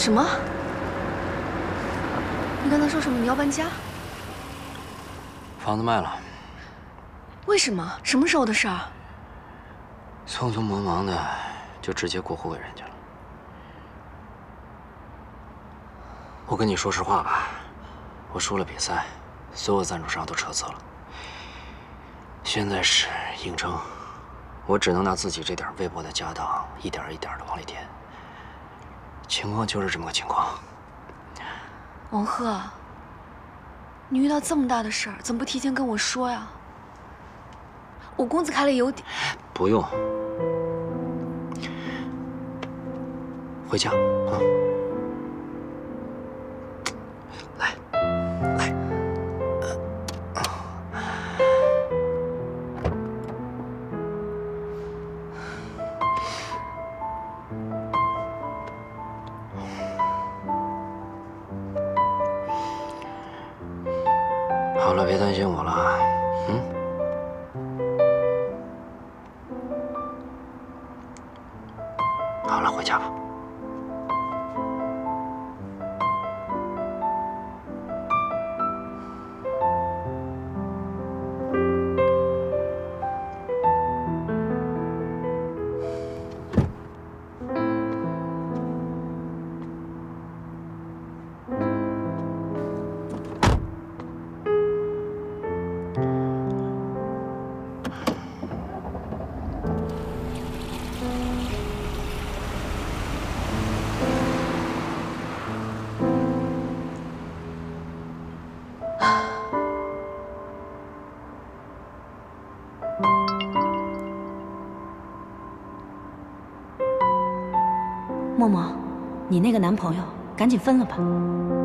什么？你刚才说什么？你要搬家？ 房子卖了。 为什么？什么时候的事儿？ 匆匆忙忙的就直接过户给人家了。我跟你说实话吧，我输了比赛，所有赞助商都撤资了。现在是硬撑，我只能拿自己这点微薄的家当，一点一点的往里填。情况就是这么个情况。 王鹤，你遇到这么大的事儿，怎么不提前跟我说呀？我工资开了有点…… 不用，回家啊。来，来。好了，别担心我了，好了，回家吧。 默默，你那个男朋友赶紧分了吧。